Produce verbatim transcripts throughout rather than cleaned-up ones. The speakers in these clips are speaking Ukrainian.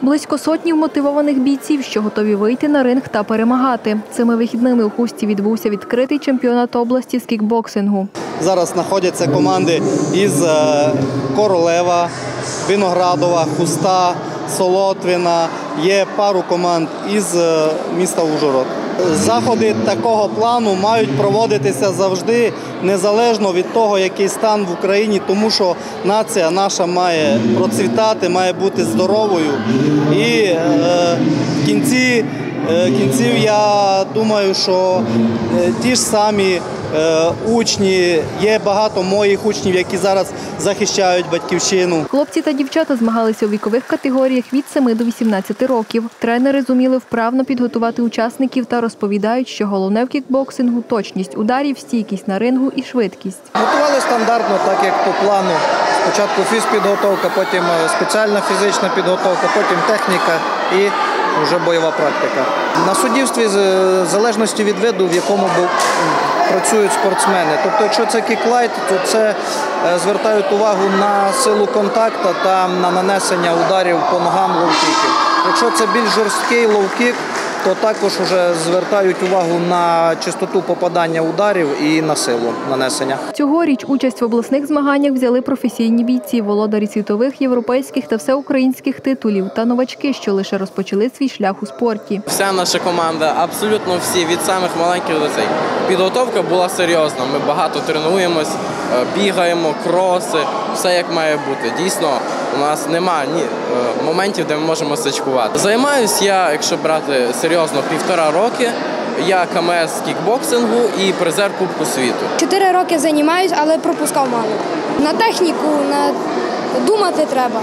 Близько сотні вмотивованих бійців, що готові вийти на ринг та перемагати. Цими вихідними у Хусті відбувся відкритий чемпіонат області з кікбоксингу. Зараз знаходяться команди із Королева, Виноградова, Хуста, Солотвина. Є пару команд із міста Ужгород. Заходи такого плану мають проводитися завжди, незалежно від того, який стан в Україні, тому що нація наша має процвітати, має бути здоровою. І е, в кінці, е, кінців я думаю, що е, ті ж самі е, учні, є багато моїх учнів, які зараз захищають батьківщину. Хлопці та дівчата змагалися у вікових категоріях від семи до вісімнадцяти років. Тренери зуміли вправно підготувати учасників та розповідають, що головне в кікбоксингу – точність ударів, стійкість на рингу і швидкість. Готували стандартно, так як по плану. Спочатку фізпідготовка, потім спеціальна фізична підготовка, потім техніка і вже бойова практика. На суддівстві, в залежності від виду, в якому працюють спортсмени. Тобто, якщо це кіклайт, то це звертають увагу на силу контакту та на нанесення ударів по ногам лоу-кіків. Якщо це більш жорсткий лоу-кік, то також вже звертають увагу на частоту попадання ударів і на силу нанесення. Цьогоріч участь в обласних змаганнях взяли професійні бійці, володарі світових, європейських та всеукраїнських титулів та новачки, що лише розпочали свій шлях у спорті. Вся наша команда, абсолютно всі, від самих маленьких до цих. Підготовка була серйозна. Ми багато тренуємось, бігаємо, кроси, все як має бути. Дійсно, у нас немає ні моментів, де ми можемо сачкувати. Займаюся я, якщо брати серйозно, півтора роки. Я ка ем ес з кікбоксингу і призер Кубку світу. Чотири роки займаюся, але пропускав мало. На техніку, на думати треба.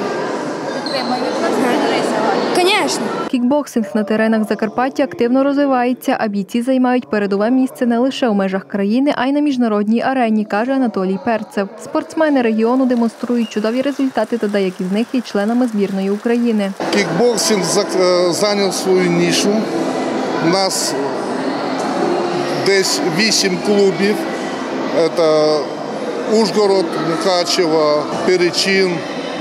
Звісно. Кікбоксинг на теренах Закарпаття активно розвивається, а бійці займають передове місце не лише у межах країни, а й на міжнародній арені, каже Анатолій Перцев. Спортсмени регіону демонструють чудові результати та деякі з них є членами збірної України. Кікбоксинг зайняв свою нішу. У нас десь вісім клубів. Це Ужгород, Мукачево, Перечин,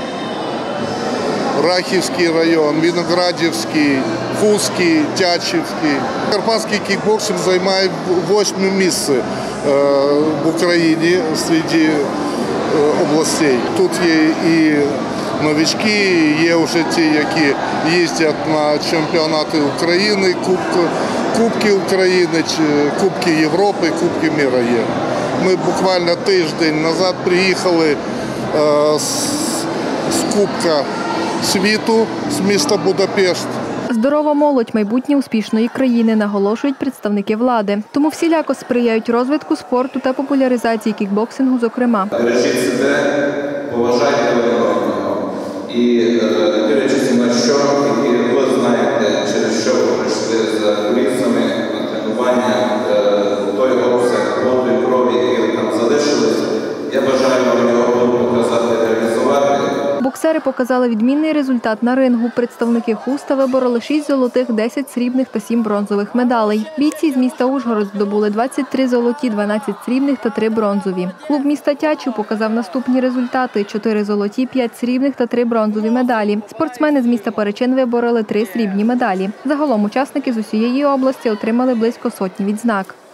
Рахівський район, Виноградівський, Хустський, Тячівський. Карпатський кікбоксинг займає восьме місце в Україні серед областей. Тут є і новички, є вже ті, які їздять на чемпіонати України, Кубки, Кубки України, Кубки Європи, Кубки міра є. Ми буквально тиждень назад приїхали з, з Кубка світу з міста Будапешт. Здорова молодь – майбутнє успішної країни, наголошують представники влади. Тому всіляко сприяють розвитку спорту та популяризації кікбоксингу, зокрема. Бережіть себе, поважайте один одного. І не дивлячись на що, і ви знаєте, через що ви прийшли за кулісами, на тренування, той обсяг воду і крові, які там залишились. Я бажаю вам його показати, реалізувати. Боксери показали відмінний результат на рингу. Представники Хуста вибороли шість золотих, десять срібних та сім бронзових медалей. Бійці з міста Ужгород здобули двадцять три золоті, дванадцять срібних та три бронзові. Клуб міста Тячів показав наступні результати – чотири золоті, п'ять срібних та три бронзові медалі. Спортсмени з міста Перечин вибороли три срібні медалі. Загалом учасники з усієї області отримали близько сотні відзнак.